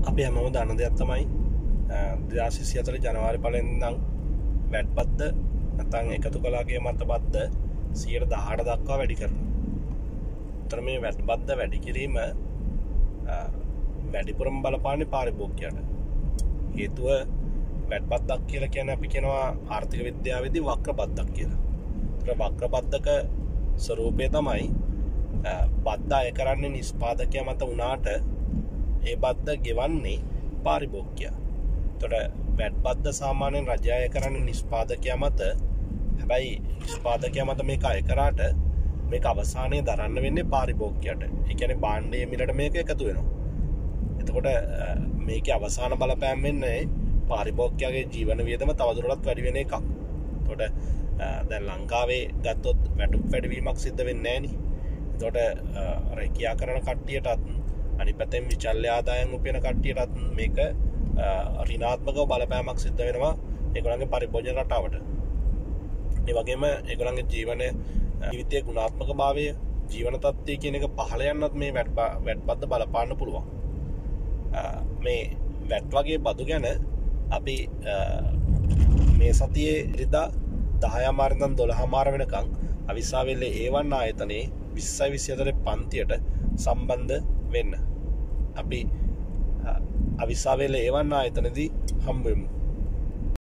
අපි හැමෝම දන්න දෙයක් තමයි 2024 ජනවාරි පළවෙනිදා ඉඳන් වැට් බද්ද නැත්නම් එකතු කළාගේ මත බද්ද 118 දක්වා වැඩි කරනවා. උතර මේ වැට් බද්ද වැඩි කිරීම වැඩිපුරම බලපාන්නේ පාරිභෝගිකයට. හේතුව වැට් බද්දක් කියලා කියන්නේ අපි කියනවා ආර්ථික විද්‍යාවේදී වක්‍ර බද්දක් කියලා. ඒතර වක්‍ර බද්දක ස්වරූපය තමයි බද්ද අය කරන්නේ නිෂ්පාදකයා මත වුණාට ඒ බද්ද ගෙවන්නේ පාරිභෝගිකයා. එතකොට වැට් බද්ද සාමාන්‍යයෙන් රජය අය කරන්නේ නිෂ්පාදකයා මත. හැබැයි නිෂ්පාදකයා මත මේක අය කරාට මේක අවසානයේ දරන්න වෙන්නේ පාරිභෝගිකයට. ඒ කියන්නේ භාණ්ඩයේ මිලට මේක එකතු වෙනවා. එතකොට මේකේ අවසාන බලපෑම වෙන්නේ පාරිභෝගිකයාගේ ජීවන වියදම තවදුරටත් වැඩි වෙන එකක්. එතකොට දැන් ලංකාවේ ගත්තොත් වැටුප් වැඩිවීමක් සිද්ධ වෙන්නේ නැහැ නේ. එතකොට රැකියා කරන කට්ටියටත් අනිත් පැත්තෙන් විචල්්‍ය ආදායම් උපයන කට්ටියටත් මේක ඍණාත්මකව බලපෑමක් සිද්ධ වෙනවා ඒගොල්ලන්ගේ පරිභෝජන රටාවට. ඒ වගේම ඒගොල්ලන්ගේ ජීවිතයේ ගුණාත්මක භාවය ජීවන තත්ත්වය කියන එක පහළ යන්නත් මේ වැට් බද්ද බලපාන්න පුළුවන්. මේ වැට් වගේ බදු ගැන අපි මේ සතියේ ඉරිදා 10 මාර ඉඳන් 12 මාර වෙනකන් අවිස්සාවෙල්ලේ A1 ආයතනයේ 2024 පන්තියට සම්බන්ධ වෙන්න. අපි අවිස්සාවෙල්ලේ A1 ආයතනයේදී හම්බ වෙමු.